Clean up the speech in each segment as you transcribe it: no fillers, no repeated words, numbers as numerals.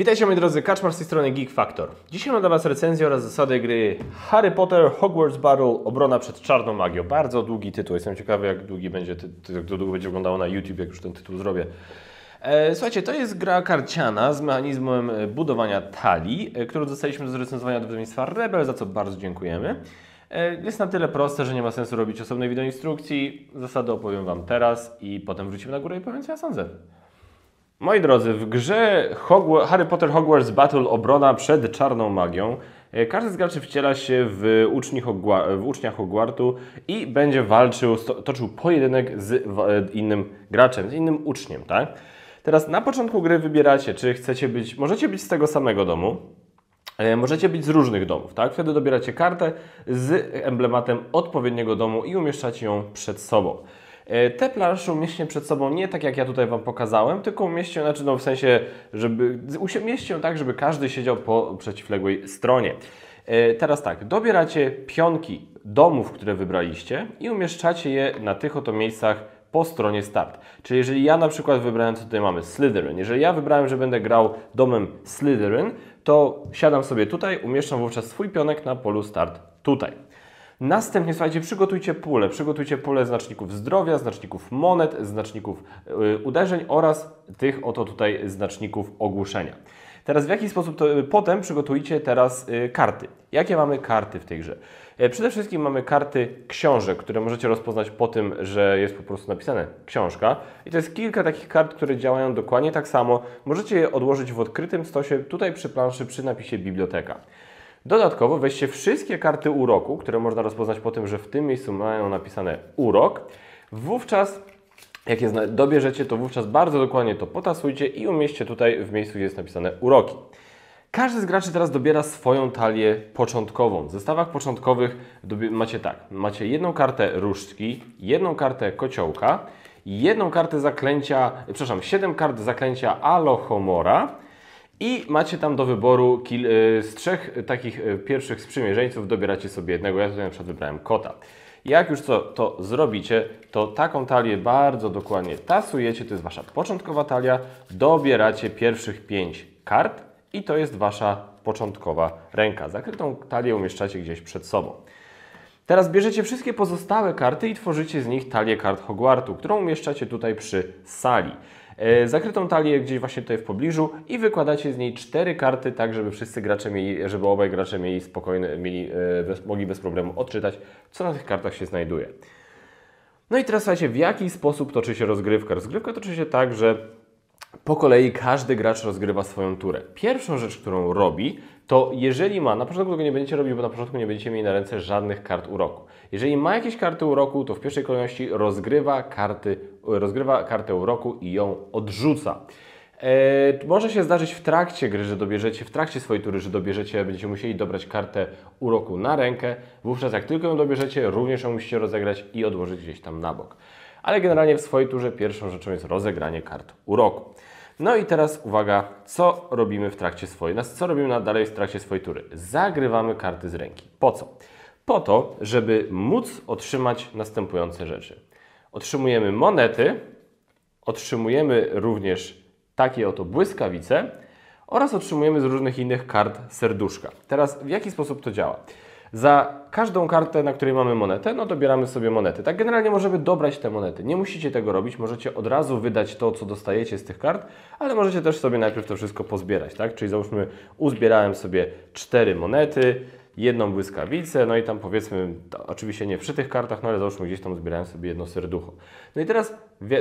Witajcie moi drodzy, Kaczmar z tej strony Geek Factor. Dzisiaj mam dla Was recenzję oraz zasady gry Harry Potter Hogwarts Battle Obrona przed czarną magią. Bardzo długi tytuł, jestem ciekawy jak długo będzie wyglądało na YouTube, jak już ten tytuł zrobię. Słuchajcie, to jest gra karciana z mechanizmem budowania talii, którą dostaliśmy do zrecenzowania od wydawnictwa Rebel, za co bardzo dziękujemy. Jest na tyle proste, że nie ma sensu robić osobnej wideoinstrukcji. Zasady opowiem Wam teraz i potem wrócimy na górę i powiem co ja sądzę. Moi drodzy, w grze Harry Potter Hogwarts Battle Obrona przed czarną magią każdy z graczy wciela się w ucznia Hogwartu i będzie walczył, toczył pojedynek z innym graczem, z innym uczniem, tak? Teraz na początku gry wybieracie, czy chcecie być, możecie być z tego samego domu, możecie być z różnych domów, tak? Wtedy dobieracie kartę z emblematem odpowiedniego domu i umieszczacie ją przed sobą. Te plansze umieścicie przed sobą nie tak jak ja tutaj Wam pokazałem, tylko umieścicie, w sensie, żeby umieścicie ją tak, żeby każdy siedział po przeciwległej stronie. Teraz tak, dobieracie pionki domów, które wybraliście i umieszczacie je na tych oto miejscach po stronie start. Czyli jeżeli ja na przykład wybrałem, co tutaj mamy, Slytherin, jeżeli ja wybrałem, że będę grał domem Slytherin, to siadam sobie tutaj, umieszczam wówczas swój pionek na polu start tutaj. Następnie, słuchajcie, przygotujcie pulę znaczników zdrowia, znaczników monet, znaczników uderzeń oraz tych oto tutaj znaczników ogłuszenia. Teraz w jaki sposób potem przygotujcie teraz karty. Jakie mamy karty w tej grze? Przede wszystkim mamy karty książek, które możecie rozpoznać po tym, że jest po prostu napisane książka. I to jest kilka takich kart, które działają dokładnie tak samo. Możecie je odłożyć w odkrytym stosie, tutaj przy planszy, przy napisie biblioteka. Dodatkowo weźcie wszystkie karty uroku, które można rozpoznać po tym, że w tym miejscu mają napisane urok. Wówczas, jak je dobierzecie, to wówczas bardzo dokładnie to potasujcie i umieśćcie tutaj w miejscu, gdzie jest napisane uroki. Każdy z graczy teraz dobiera swoją talię początkową. W zestawach początkowych macie tak, macie jedną kartę różdżki, jedną kartę kociołka, jedną kartę zaklęcia, 7 kart zaklęcia Alohomora, i macie tam do wyboru z 3 takich pierwszych sprzymierzeńców dobieracie sobie jednego. Ja tutaj na przykład wybrałem kota. Jak już to zrobicie, to taką talię bardzo dokładnie tasujecie. To jest Wasza początkowa talia. Dobieracie pierwszych 5 kart i to jest Wasza początkowa ręka. Zakrytą talię umieszczacie gdzieś przed sobą. Teraz bierzecie wszystkie pozostałe karty i tworzycie z nich talię kart Hogwartu, którą umieszczacie tutaj przy sali. Zakrytą talię gdzieś właśnie tutaj w pobliżu i wykładacie z niej 4 karty, tak żeby wszyscy gracze żeby obaj gracze mieli mogli bez problemu odczytać, co na tych kartach się znajduje. No i teraz słuchajcie, w jaki sposób toczy się rozgrywka? Rozgrywka toczy się tak, że po kolei każdy gracz rozgrywa swoją turę. Pierwszą rzecz, którą robi, to jeżeli ma, na początku tego nie będziecie robić, bo na początku nie będziecie mieli na ręce żadnych kart uroku. Jeżeli ma jakieś karty uroku, to w pierwszej kolejności rozgrywa kartę uroku i ją odrzuca. Może się zdarzyć w trakcie gry, że dobierzecie, w trakcie swojej tury, że będziecie musieli dobrać kartę uroku na rękę. Wówczas jak tylko ją dobierzecie, również ją musicie rozegrać i odłożyć gdzieś tam na bok. Ale generalnie w swojej turze pierwszą rzeczą jest rozegranie kart uroku. No i teraz uwaga, co robimy dalej w trakcie swojej tury? Zagrywamy karty z ręki. Po co? Po to, żeby móc otrzymać następujące rzeczy. Otrzymujemy monety, otrzymujemy również takie oto błyskawice oraz otrzymujemy z różnych innych kart serduszka. Teraz w jaki sposób to działa? Za każdą kartę, na której mamy monetę, no dobieramy sobie monety. Tak generalnie możemy dobrać te monety. Nie musicie tego robić, możecie od razu wydać to, co dostajecie z tych kart, ale możecie też sobie najpierw to wszystko pozbierać, tak? Czyli załóżmy, uzbierałem sobie 4 monety, jedną błyskawicę, no i tam powiedzmy, oczywiście nie przy tych kartach, no ale załóżmy gdzieś tam zbierałem sobie jedno serducho. No i teraz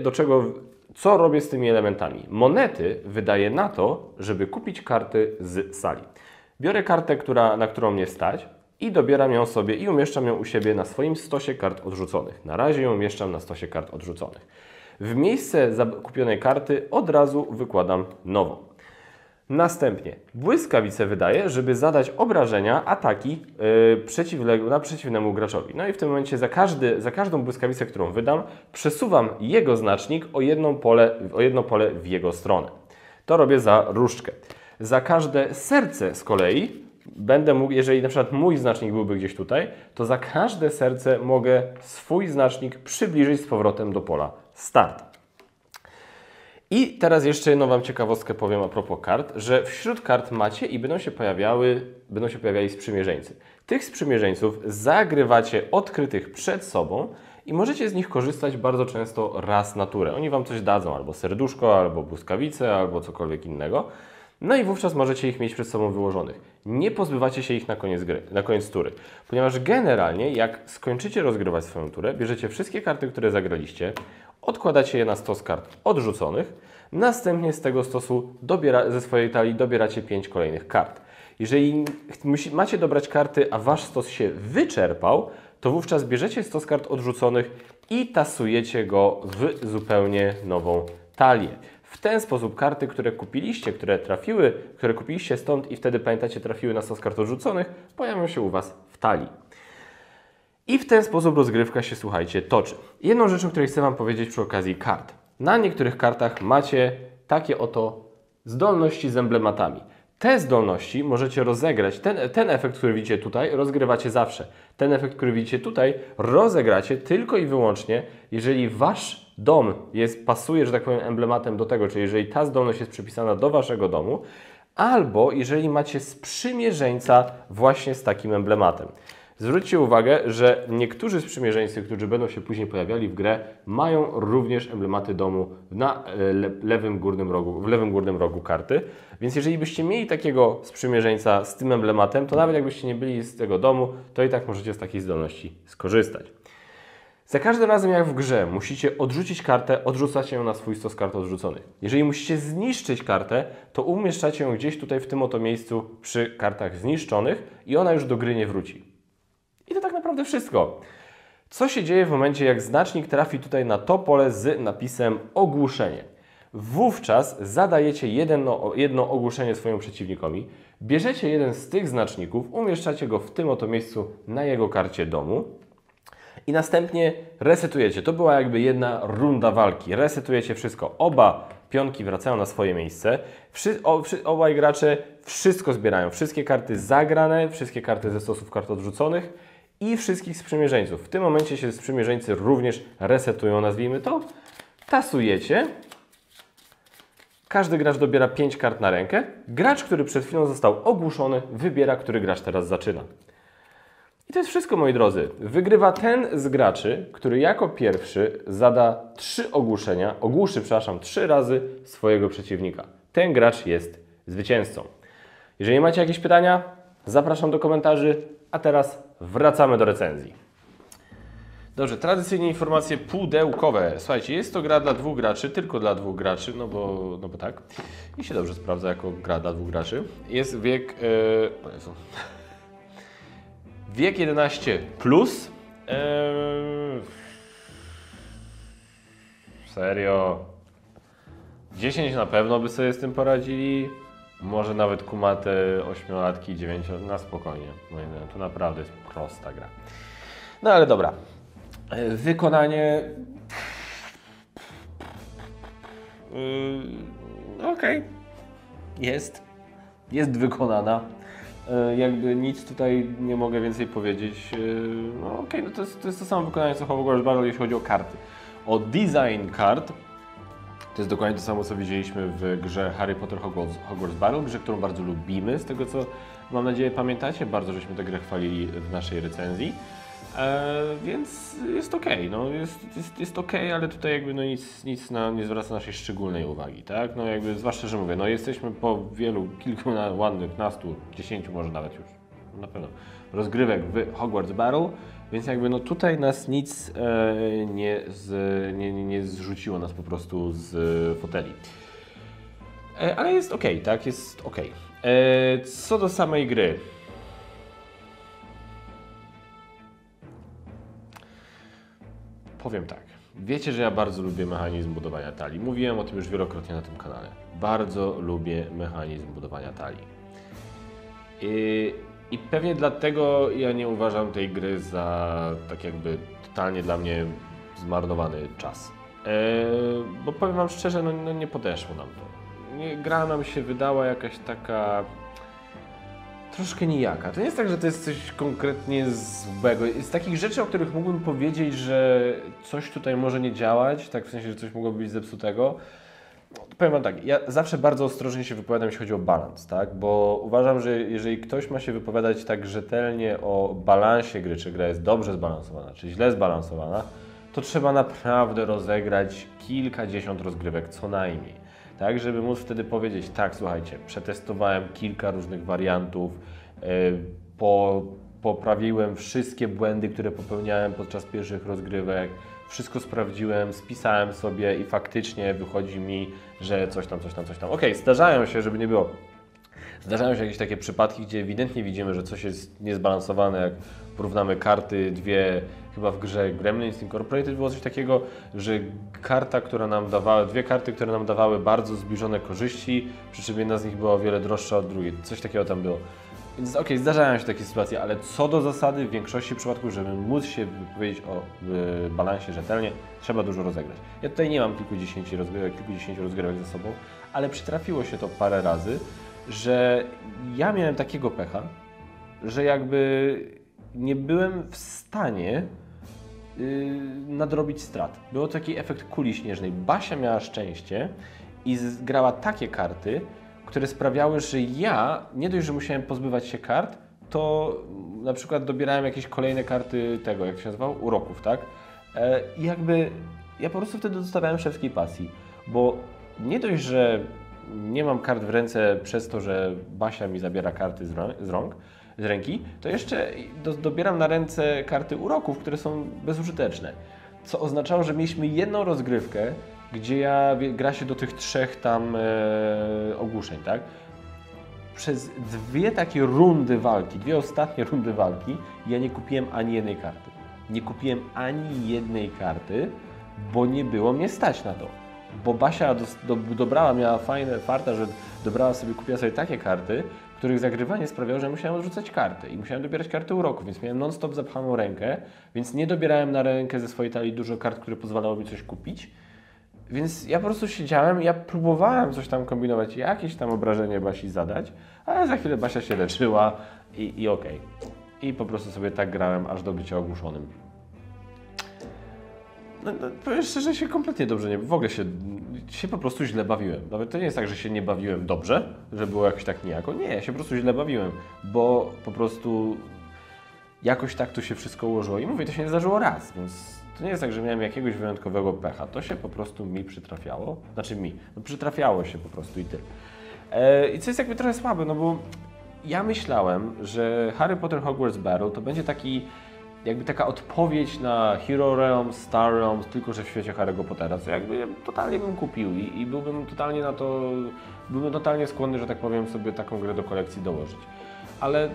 co robię z tymi elementami? Monety wydaję na to, żeby kupić karty z sali. Biorę kartę, na którą mnie stać, i dobieram ją sobie i umieszczam ją u siebie na swoim stosie kart odrzuconych. Na razie ją umieszczam na stosie kart odrzuconych. W miejsce zakupionej karty od razu wykładam nową. Następnie błyskawicę wydaję, żeby zadać obrażenia, ataki przeciwnemu graczowi. No i w tym momencie za każdą błyskawicę, którą wydam, przesuwam jego znacznik o jedno pole w jego stronę. To robię za różdżkę. Za każde serce z kolei będę mógł, jeżeli na przykład mój znacznik byłby gdzieś tutaj, to za każde serce mogę swój znacznik przybliżyć z powrotem do pola start. I teraz jeszcze jedną Wam ciekawostkę powiem a propos kart, że wśród kart macie i będą się pojawiali sprzymierzeńcy. Tych sprzymierzeńców zagrywacie odkrytych przed sobą i możecie z nich korzystać bardzo często raz na turę. Oni Wam coś dadzą, albo serduszko, albo błyskawice, albo cokolwiek innego. No i wówczas możecie ich mieć przed sobą wyłożonych. Nie pozbywacie się ich na koniec gry, na koniec tury. Ponieważ generalnie jak skończycie rozgrywać swoją turę, bierzecie wszystkie karty, które zagraliście, odkładacie je na stos kart odrzuconych, następnie z tego stosu ze swojej talii dobieracie 5 kolejnych kart. Jeżeli macie dobrać karty, a Wasz stos się wyczerpał, to wówczas bierzecie stos kart odrzuconych i tasujecie go w zupełnie nową talię. W ten sposób karty, które kupiliście, które kupiliście stąd i wtedy pamiętacie trafiły na stos kart odrzuconych, pojawią się u Was w talii. I w ten sposób rozgrywka się, słuchajcie, toczy. Jedną rzeczą, o której chcę Wam powiedzieć przy okazji kart. Na niektórych kartach macie takie oto zdolności z emblematami. Te zdolności możecie rozegrać. Ten efekt, który widzicie tutaj, rozgrywacie zawsze. Ten efekt, który widzicie tutaj, rozegracie tylko i wyłącznie, jeżeli Wasz dom pasuje, że tak powiem, emblematem do tego, czyli jeżeli ta zdolność jest przypisana do Waszego domu, albo jeżeli macie sprzymierzeńca właśnie z takim emblematem. Zwróćcie uwagę, że niektórzy sprzymierzeńcy, którzy będą się później pojawiali w grę, mają również emblematy domu na lewym górnym rogu karty. Więc jeżeli byście mieli takiego sprzymierzeńca z tym emblematem, to nawet jakbyście nie byli z tego domu, to i tak możecie z takiej zdolności skorzystać. Za każdym razem jak w grze musicie odrzucić kartę, odrzucacie ją na swój stos kart odrzuconych. Jeżeli musicie zniszczyć kartę, to umieszczacie ją gdzieś tutaj w tym oto miejscu przy kartach zniszczonych i ona już do gry nie wróci. I to tak naprawdę wszystko. Co się dzieje w momencie, jak znacznik trafi tutaj na to pole z napisem ogłuszenie? Wówczas zadajecie jedno ogłuszenie swojemu przeciwnikowi, bierzecie jeden z tych znaczników, umieszczacie go w tym oto miejscu na jego karcie domu i następnie resetujecie. To była jakby jedna runda walki. Resetujecie wszystko. Oba pionki wracają na swoje miejsce. Obaj gracze wszystko zbierają. Wszystkie karty zagrane, wszystkie karty ze stosów kart odrzuconych i wszystkich sprzymierzeńców. W tym momencie się sprzymierzeńcy również resetują, nazwijmy to. Tasujecie. Każdy gracz dobiera 5 kart na rękę. Gracz, który przed chwilą został ogłuszony, wybiera, który gracz teraz zaczyna. I to jest wszystko, moi drodzy. Wygrywa ten z graczy, który jako pierwszy zada 3 ogłuszy 3 razy swojego przeciwnika. Ten gracz jest zwycięzcą. Jeżeli macie jakieś pytania, zapraszam do komentarzy, a teraz wracamy do recenzji. Dobrze, tradycyjnie informacje pudełkowe. Słuchajcie, jest to gra dla 2 graczy, tylko dla 2 graczy, no bo tak. I się dobrze sprawdza jako gra dla 2 graczy. Jest wiek... wiek 11 plus. Serio. 10 na pewno by sobie z tym poradzili. Może nawet kumate 8-latki, 9 na spokojnie. To naprawdę jest prosta gra. No ale dobra. Wykonanie... Okej. Jest wykonana. Jakby nic tutaj nie mogę więcej powiedzieć. No okej, no to jest to samo wykonanie co Hogwarts Battle, jeśli chodzi o karty. O design kart, to jest dokładnie to samo, co widzieliśmy w grze Harry Potter Hogwarts Battle, grze, którą bardzo lubimy, z tego co mam nadzieję pamiętacie. Bardzo żeśmy tę grę chwalili w naszej recenzji. Więc jest ok, no jest ok, ale tutaj jakby no nic nie zwraca naszej szczególnej uwagi, tak? No jakby zwłaszcza, że mówię, no jesteśmy po kilku ładnych, nastu, 10 może nawet już, na pewno, rozgrywek w Hogwarts Battle, więc jakby no tutaj nas nic nie zrzuciło nas po prostu z foteli. Ale jest ok, tak? Jest ok. Co do samej gry. Powiem tak, wiecie, że ja bardzo lubię mechanizm budowania talii. Mówiłem o tym już wielokrotnie na tym kanale. Bardzo lubię mechanizm budowania talii. I pewnie dlatego ja nie uważam tej gry za tak jakby totalnie dla mnie zmarnowany czas. Bo powiem wam szczerze, no nie podeszło nam to. Gra nam się wydała jakaś taka... troszkę nijaka. To nie jest tak, że to jest coś konkretnie złego. Jest takich rzeczy, o których mógłbym powiedzieć, że coś tutaj może nie działać, tak w sensie, że coś mogło być zepsutego. Powiem Wam tak, ja zawsze bardzo ostrożnie się wypowiadam, jeśli chodzi o balans, tak? Bo uważam, że jeżeli ktoś ma się wypowiadać tak rzetelnie o balansie gry, czy gra jest dobrze zbalansowana, czy źle zbalansowana, to trzeba naprawdę rozegrać kilkadziesiąt rozgrywek co najmniej, tak? Żeby móc wtedy powiedzieć, tak, słuchajcie, przetestowałem kilka różnych wariantów, poprawiłem wszystkie błędy, które popełniałem podczas pierwszych rozgrywek, wszystko sprawdziłem, spisałem sobie i faktycznie wychodzi mi, że coś tam. Okej, zdarzają się, żeby nie było. Zdarzają się jakieś takie przypadki, gdzie ewidentnie widzimy, że coś jest niezbalansowane, jak porównamy karty dwie, chyba w grze Gremlins Incorporated było coś takiego, że karta, która nam dawała, dwie karty, które nam dawały bardzo zbliżone korzyści, przy czym jedna z nich była o wiele droższa od drugiej. Coś takiego tam było. Więc okej, zdarzają się takie sytuacje, ale co do zasady, w większości przypadków, żeby móc się wypowiedzieć o balansie rzetelnie, trzeba dużo rozegrać. Ja tutaj nie mam kilkudziesięciu rozgrywek ze sobą, ale przytrafiło się to parę razy, że ja miałem takiego pecha, że jakby nie byłem w stanie nadrobić strat. Był taki efekt kuli śnieżnej. Basia miała szczęście i grała takie karty, które sprawiały, że ja nie dość, że musiałem pozbywać się kart, to na przykład dobierałem jakieś kolejne karty tego, jak to się nazywało? Uroków, tak? I jakby ja po prostu wtedy dostawałem szewskiej pasji, bo nie dość, że nie mam kart w ręce przez to, że Basia mi zabiera karty z ręki, to jeszcze dobieram na ręce karty uroków, które są bezużyteczne. Co oznaczało, że mieliśmy jedną rozgrywkę, gdzie gra się do tych trzech tam ogłuszeń, tak? Przez dwie takie rundy walki, dwie ostatnie rundy walki, ja nie kupiłem ani jednej karty. Nie kupiłem ani jednej karty, bo nie było mnie stać na to. Bo Basia miała fajne farta, że kupiła sobie takie karty, których zagrywanie sprawiało, że musiałem odrzucać karty i musiałem dobierać karty uroku, więc miałem non-stop zapchaną rękę, więc nie dobierałem na rękę ze swojej talii dużo kart, które pozwalało mi coś kupić. Więc ja po prostu siedziałem, ja próbowałem coś tam kombinować, jakieś tam obrażenie Basi zadać, ale za chwilę Basia się leczyła i okej. I po prostu sobie tak grałem, aż do bycia ogłuszonym. No, powiem szczerze, się kompletnie dobrze nie... W ogóle się po prostu źle bawiłem. Nawet to nie jest tak, że się nie bawiłem dobrze, że było jakoś tak niejako. Nie, ja się po prostu źle bawiłem, bo po prostu jakoś tak to się wszystko ułożyło. I mówię, to się nie zdarzyło raz, więc to nie jest tak, że miałem jakiegoś wyjątkowego pecha. To się po prostu mi przytrafiało. Znaczy przytrafiało się po prostu i tyle. I co jest jakby trochę słabe, no bo ja myślałem, że Harry Potter Hogwarts Battle to będzie jakby taka odpowiedź na Hero Realms, Star Realms, tylko że w świecie Harry'ego Pottera, co jakby totalnie bym kupił i byłbym totalnie skłonny, że tak powiem, sobie taką grę do kolekcji dołożyć. Ale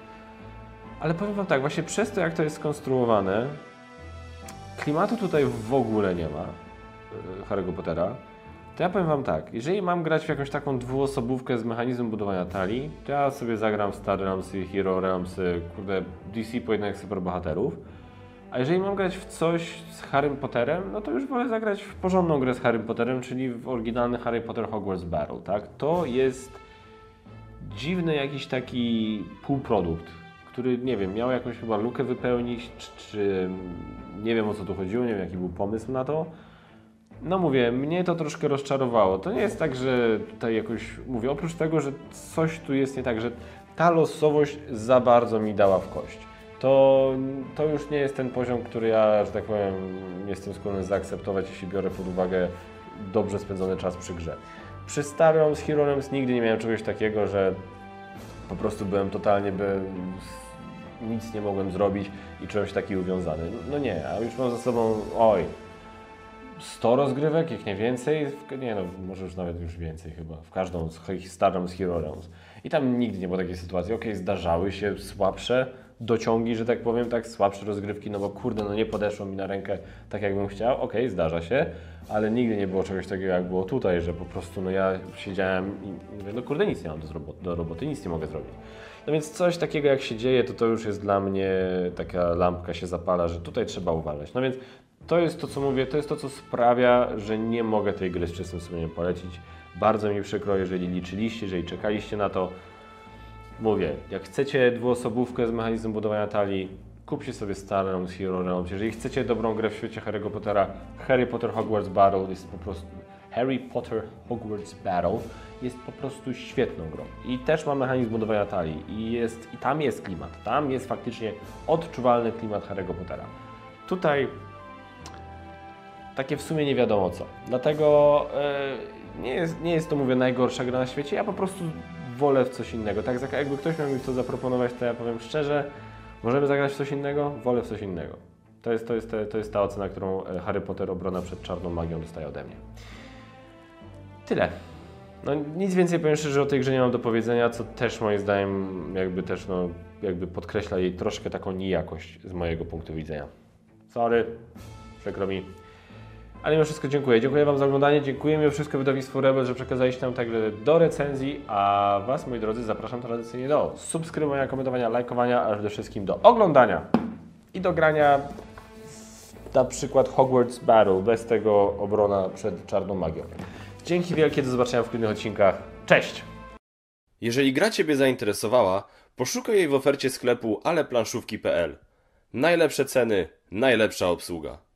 powiem Wam tak, właśnie przez to, jak to jest skonstruowane, klimatu tutaj w ogóle nie ma Harry'ego Pottera. To ja powiem Wam tak, jeżeli mam grać w jakąś taką dwuosobówkę z mechanizmem budowania talii, to ja sobie zagram Star Realms i Hero Realms, kurde, DC pojedynek superbohaterów. A jeżeli mam grać w coś z Harrym Potterem, no to już wolę zagrać w porządną grę z Harrym Potterem, czyli w oryginalny Harry Potter Hogwarts Battle, tak? To jest dziwny jakiś taki półprodukt, który, nie wiem, miał jakąś chyba lukę wypełnić, czy nie wiem, o co tu chodziło, nie wiem, jaki był pomysł na to. No mówię, mnie to troszkę rozczarowało. To nie jest tak, że tutaj jakoś, mówię, oprócz tego, że coś tu jest nie tak, że ta losowość za bardzo mi dała w kość. To już nie jest ten poziom, który ja, że tak powiem, jestem skłonny zaakceptować, jeśli biorę pod uwagę dobrze spędzony czas przy grze. Przy Star Realms, Hero Realms nigdy nie miałem czegoś takiego, że po prostu byłem totalnie, nic nie mogłem zrobić i czegoś takiego uwiązany. No nie, a już mam za sobą, 100 rozgrywek, jak nie więcej, nie no, może już nawet już więcej chyba, w każdą z Star Realms, Hero Realms. I tam nigdy nie było takiej sytuacji, zdarzały się słabsze dociągi, że tak powiem, tak, słabsze rozgrywki, no bo kurde, no nie podeszło mi na rękę tak, jakbym chciał, zdarza się, ale nigdy nie było czegoś takiego, jak było tutaj, że po prostu, no ja siedziałem i mówię, no kurde, nic nie mam do roboty, nic nie mogę zrobić. No więc coś takiego, jak się dzieje, to już jest dla mnie, taka lampka się zapala, że tutaj trzeba uważać. No więc to jest to, co mówię, to jest to, co sprawia, że nie mogę tej gry z czystym sumieniem polecić. Bardzo mi przykro, jeżeli liczyliście, jeżeli czekaliście na to. Mówię, jak chcecie dwuosobówkę z mechanizmem budowania talii, kupcie sobie Star Realms, Hero Realms. Jeżeli chcecie dobrą grę w świecie Harry'ego Pottera, Harry Potter Hogwarts Battle jest po prostu Harry Potter Hogwarts Battle jest po prostu świetną grą. I też ma mechanizm budowania talii. I tam jest klimat. Tam jest faktycznie odczuwalny klimat Harry'ego Pottera. Tutaj takie w sumie nie wiadomo co. Dlatego nie jest to, mówię, najgorsza gra na świecie. Ja po prostu wolę w coś innego. Tak jakby ktoś miał mi to zaproponować, to ja powiem szczerze, możemy zagrać w coś innego? Wolę w coś innego. To jest ta ocena, którą Harry Potter Obrona przed czarną magią dostaje ode mnie. Tyle. No nic więcej, powiem szczerze, o tej grze nie mam do powiedzenia, co też moim zdaniem jakby podkreśla jej troszkę taką nijakość z mojego punktu widzenia. Sorry, przykro mi. Ale mimo wszystko dziękuję. Dziękuję Wam za oglądanie, dziękuję mimo wszystko wydawnictwu Rebel, że przekazaliście nam tę grę do recenzji, a Was, moi drodzy, zapraszam tradycyjnie do subskrybowania, komentowania, lajkowania, a przede wszystkim do oglądania i do grania na przykład Hogwarts Battle, bez tego Obrona przed czarną magią. Dzięki wielkie, do zobaczenia w kolejnych odcinkach. Cześć! Jeżeli gra Ciebie zainteresowała, poszukaj jej w ofercie sklepu aleplanszówki.pl. Najlepsze ceny, najlepsza obsługa.